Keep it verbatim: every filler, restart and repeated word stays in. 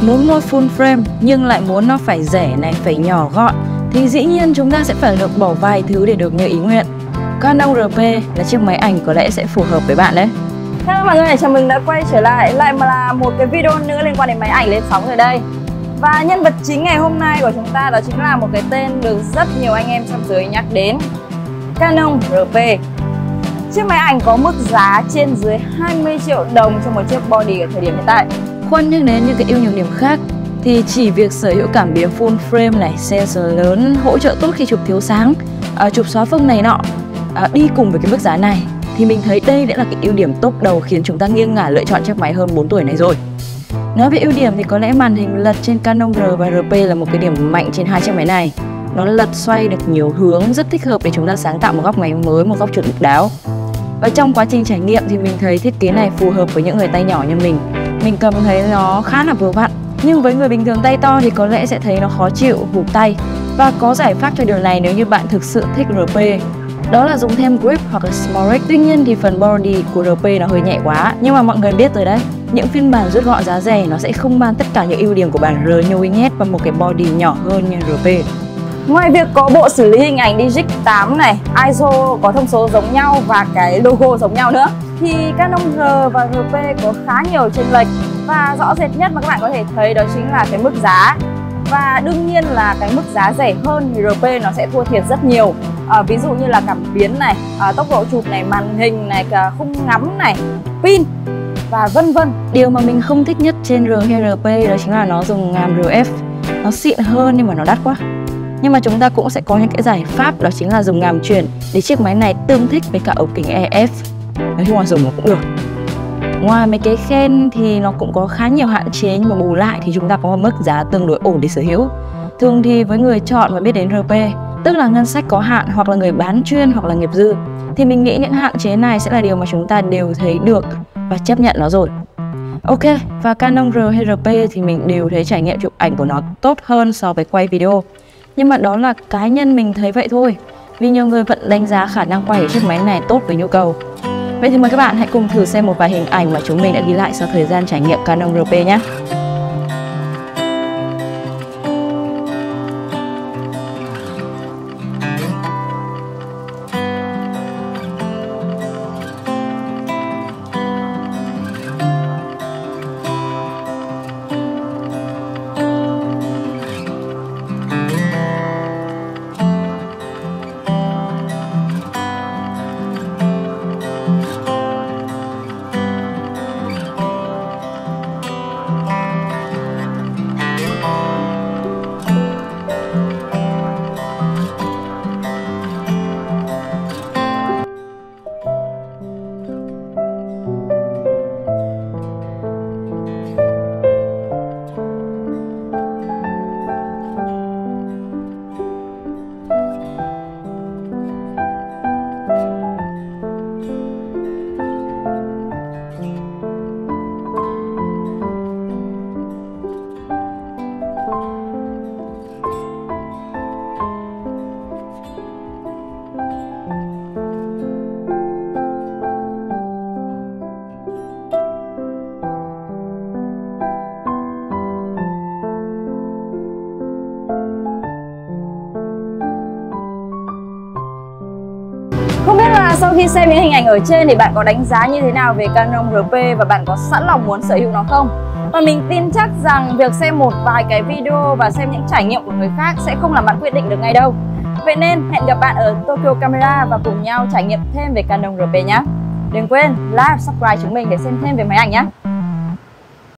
Muốn mua full frame nhưng lại muốn nó phải rẻ này, phải nhỏ gọn, thì dĩ nhiên chúng ta sẽ phải được bỏ vài thứ để được như ý nguyện. Canon rờ pê là chiếc máy ảnh có lẽ sẽ phù hợp với bạn đấy. Hello mọi người, chào mừng đã quay trở lại lại mà là một cái video nữa liên quan đến máy ảnh lên sóng rồi đây. Và nhân vật chính ngày hôm nay của chúng ta đó chính là một cái tên được rất nhiều anh em trong giới nhắc đến, Canon rờ pê. Chiếc máy ảnh có mức giá trên dưới hai mươi triệu đồng cho một chiếc body ở thời điểm hiện tại. Khoan nhắc đến những cái ưu nhược điểm khác thì chỉ việc sở hữu cảm biến full frame này, sensor lớn, hỗ trợ tốt khi chụp thiếu sáng, à, chụp xóa phông này nọ, à, đi cùng với cái mức giá này thì mình thấy đây đã là cái ưu điểm top đầu khiến chúng ta nghiêng ngả lựa chọn chiếc máy hơn bốn tuổi này rồi. Nói về ưu điểm thì có lẽ màn hình lật trên Canon R và rờ pê là một cái điểm mạnh trên hai chiếc máy này. Nó lật xoay được nhiều hướng, rất thích hợp để chúng ta sáng tạo một góc máy mới, một góc chuột độc đáo. Và trong quá trình trải nghiệm thì mình thấy thiết kế này phù hợp với những người tay nhỏ như mình. Mình cầm thấy nó khá là vừa vặn. Nhưng với người bình thường tay to thì có lẽ sẽ thấy nó khó chịu, hụt tay. Và có giải pháp cho điều này nếu như bạn thực sự thích rờ pê. Đó là dùng thêm grip hoặc là small rig. Tuy nhiên thì phần body của rờ pê nó hơi nhẹ quá. Nhưng mà mọi người biết rồi đấy, những phiên bản rút gọn giá rẻ nó sẽ không mang tất cả những ưu điểm của bản R như winghead và một cái body nhỏ hơn như rờ pê. Ngoài việc có bộ xử lý hình ảnh Digic tám này, i ét o có thông số giống nhau và cái logo giống nhau nữa, thì Canon R và rờ pê có khá nhiều chênh lệch. Và rõ rệt nhất mà các bạn có thể thấy đó chính là cái mức giá. Và đương nhiên là cái mức giá rẻ hơn thì rờ pê nó sẽ thua thiệt rất nhiều. à, Ví dụ như là cảm biến này, à, tốc độ chụp này, màn hình này, cả khung ngắm này, pin và vân vân. Điều mà mình không thích nhất trên R hay rờ pê đó chính là nó dùng ngàm rờ ép. Nó xịn hơn nhưng mà nó đắt quá. Nhưng mà chúng ta cũng sẽ có những cái giải pháp đó chính là dùng ngàm chuyển để chiếc máy này tương thích với cả ống kính e ép. Nói chung là dùng nó cũng được. Ngoài mấy cái khen thì nó cũng có khá nhiều hạn chế, nhưng mà bù lại thì chúng ta có một mức giá tương đối ổn để sở hữu. Thường thì với người chọn và biết đến rờ pê, tức là ngân sách có hạn hoặc là người bán chuyên hoặc là nghiệp dư, thì mình nghĩ những hạn chế này sẽ là điều mà chúng ta đều thấy được và chấp nhận nó rồi. Ok, và Canon R hay rờ pê thì mình đều thấy trải nghiệm chụp ảnh của nó tốt hơn so với quay video. Nhưng mà đó là cá nhân mình thấy vậy thôi, vì nhiều người vẫn đánh giá khả năng quay chiếc máy này tốt với nhu cầu. Vậy thì mời các bạn hãy cùng thử xem một vài hình ảnh mà chúng mình đã ghi lại sau thời gian trải nghiệm Canon rờ pê nhé. Không biết là sau khi xem những hình ảnh ở trên thì bạn có đánh giá như thế nào về Canon rờ pê và bạn có sẵn lòng muốn sở hữu nó không? Và mình tin chắc rằng việc xem một vài cái video và xem những trải nghiệm của người khác sẽ không làm bạn quyết định được ngay đâu. Vậy nên hẹn gặp bạn ở Tokyo Camera và cùng nhau trải nghiệm thêm về Canon rờ pê nhé. Đừng quên like, subscribe chúng mình để xem thêm về máy ảnh nhé.